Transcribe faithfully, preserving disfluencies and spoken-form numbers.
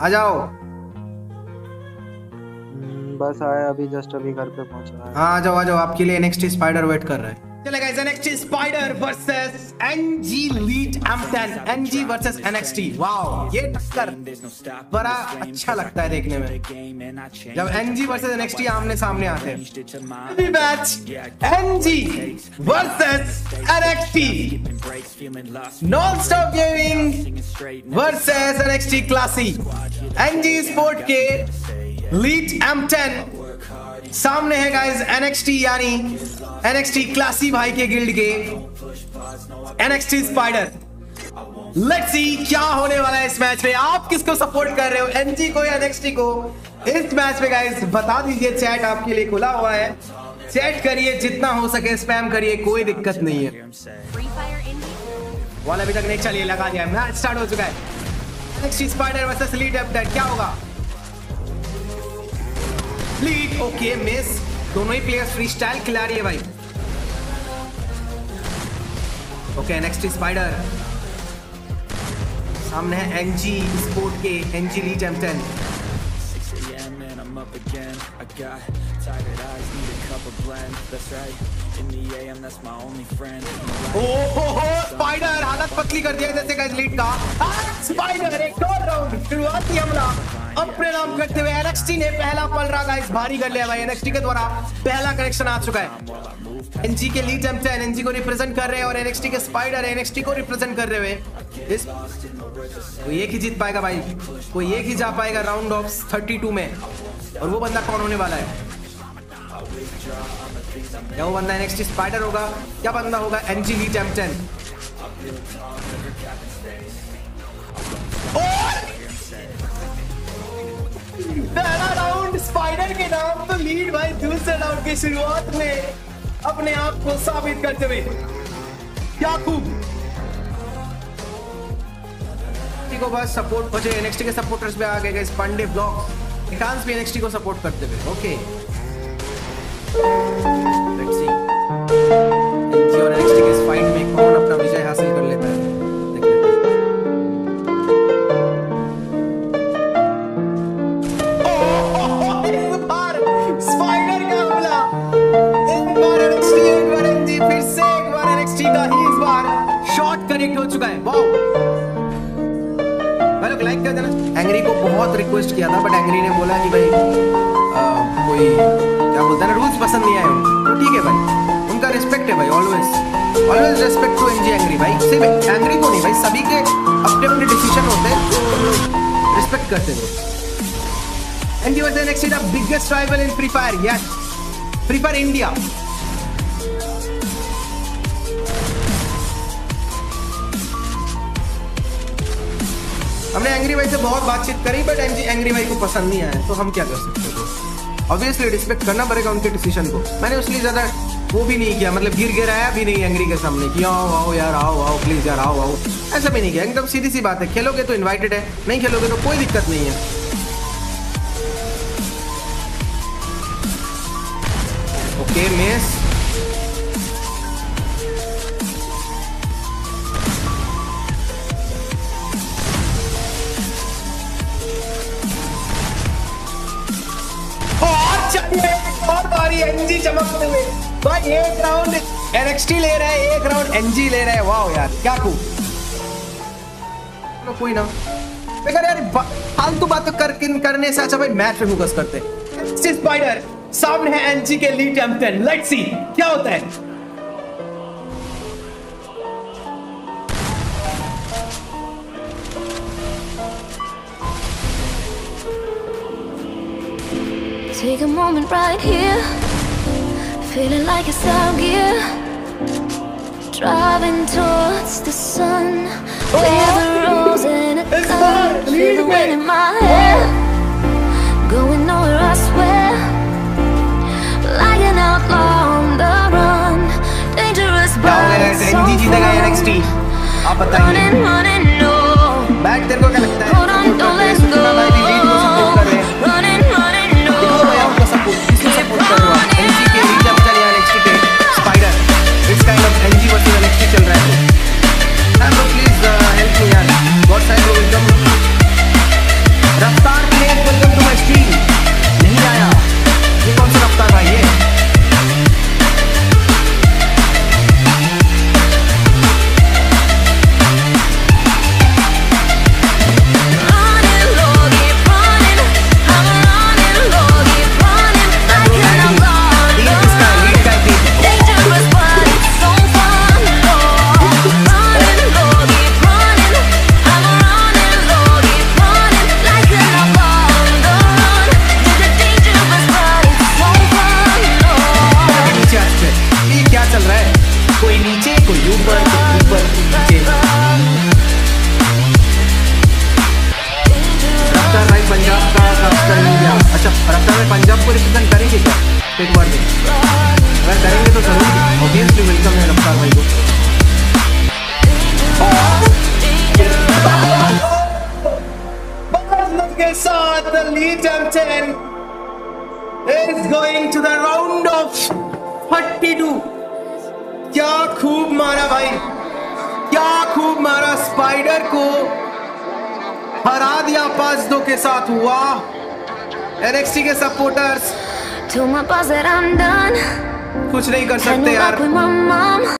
आ जाओ। बस आया अभी, जस्ट अभी घर पे पहुंचा है। हाँ आ जाओ आ जाओ, आपके लिए एनएक्सटी स्पाइडर वेट कर रहा है। चले guys, NXT spider versus NG lead M ten, NG versus NXT. Wow, ये टक्कर बड़ा अच्छा लगता है देखने में जब एनजी वर्सेस एनएक्सटी आमने सामने आते हैं। अभी match NG versus NXT, non stop gaming versus NXT classy. NG sport के लीड एम टेन सामने है गाइस एनएक्सटी, यानी एनएक्सटी क्लासी भाई के गिल्ड के एनएक्सटी स्पाइडर। लेट्स सी क्या होने वाला है इस मैच में। आप किसको सपोर्ट कर रहे हो, एनजी को या एनएक्सटी को? इस मैच में गाइस बता दीजिए, चैट आपके लिए खुला हुआ है। चैट करिए, जितना हो सके स्पैम करिए, कोई दिक्कत नहीं है। वाला अभी तक नहीं चलिए, लगा दिया। मैच स्टार्ट हो चुका है। NXT spider versus lead M ten, क्या होगा? लीड ओके मिस, दोनों ही प्लेयर्स फ्री स्टाइल खिला रही है भाई। ओके एनएक्सटी स्पाइडर सामने है एनजी स्पोर्ट के NG lead M ten. Spider हालत पतली कर दिया जैसे गाइस लीड का। स्पाइडर एक और राउंड, शुरुआती हमला अपने नाम करते हुए एनएक्सटी ने पहला पलड़ा गाइस भारी कर लिया भाई। एनएक्सटी के द्वारा पहला कनेक्शन आ चुका है। एनजी के लीड एम टेन एनजी को रिप्रेजेंट कर रहे हैं और एनएक्सटी के स्पाइडर एनएक्सटी को रिप्रेजेंट कर रहे हुए। इस कोई एक ही जीत पाएगा भाई, कोई एक ही जा पाएगा राउंड ऑफ थर्टी टू में। और वो बंदा कौन होने वाला है? क्या वो बंदा एनएक्सटी स्पाइडर होगा, क्या बंदा होगा एनजी लीड एम टेन? पहला राउंड स्पाइडर के नाम तो लीड भाई दूसरे राउंड की शुरुआत में अपने आप को साबित करते हुए, क्या खूब। को बस सपोर्ट मुझे एनएक्सटी के सपोर्टर्स पे आ गए गाइस। पांडे ब्लॉग निकांस भी एनएक्सटी को सपोर्ट करते हुए। ओके लेट्स सी एनजी और एनएक्सटी के इस फाइट में कौन अपना विजय हासिल कर लेता है। देख लेते हैं। इस बार स्पाइडर का हमला, एक बार एनएक्सटी, एक बार एनजी, फिर से एक बार एनएक्सटी का ही इस बार शॉट कनेक्ट हो चुका है। वाओ, लाइक कर देना। एंग्री को बहुत रिक्वेस्ट किया था बट एंग्री ने बोला कि भाई आ, कोई क्या बोलता है ना, रूल्स पसंद नहीं आए उनको। तो ठीक है भाई, उनका रिस्पेक्ट है भाई, always always respect to NG angry भाई। सिर्फ एंग्री को नहीं भाई, सभी के अपने अपने डिसीजन होते हैं, रिस्पेक्ट करते हैं। NG versus NXT the biggest rival in free fire. Yes, free fire India. हमने एंग्री भाई से बहुत बातचीत करी बट एनजी एंग्री भाई को पसंद नहीं आया, तो हम क्या कर सकते हैं? ऑब्वियसली रिस्पेक्ट करना पड़ेगा उनके डिसीजन को। मैंने उसलिए ज्यादा वो भी नहीं किया, मतलब गिर गिराया भी नहीं एंग्री के सामने कि आओ आओ यार आओ आओ प्लीज यार आओ आओ, ऐसा भी नहीं किया। एकदम सीधी सी बात है, खेलोगे तो इन्वाइटेड है, नहीं खेलोगे तो कोई दिक्कत नहीं है। ओके मिस, और बारी एनजी चमकते हुए भाई। एक राउंड एनएक्सटी ले रहा है, एक राउंड एनजी ले रहा है। वाओ यार क्या खूब। तो कोई ना बेकार यार फालतू बातें कर करने से अच्छा भाई मैच पे फोकस करते हैं। स्पाइडर सामने है एनजी के lead M ten. Let's see क्या होता है। Take a moment right here, feeling like it's out gear, driving towards the sun, with a rose and a gun, feel the wind in my hair, going nowhere I swear, like an outlaw on the run, dangerous but so fun, running, running, no, बैट तेरे को क्या लगता है? hold on, don't let go, running, running, no, support कर रहा है NG के लीड एम टेन या एनएक्सटी के स्पाइडर। इस kind of NG versus NXT चल रहा है। तो प्लीज हेल्प मी यार, गॉड साइड एकदम रफ और अपना में पंजाब को रिप्रेजेंट करेंगे क्या स्टेट वन में? अगर करेंगे तो जरूर ऑब्वियसली वेलकम है रफ्तार भाई को। के साथ the lead M ten is going to the round of thirty-two। क्या खूब मारा भाई, क्या खूब मारा, स्पाइडर को हरा दिया पांच दो के साथ। वाह एनएक्सटी के सपोर्टर्स कुछ नहीं कर सकते यार।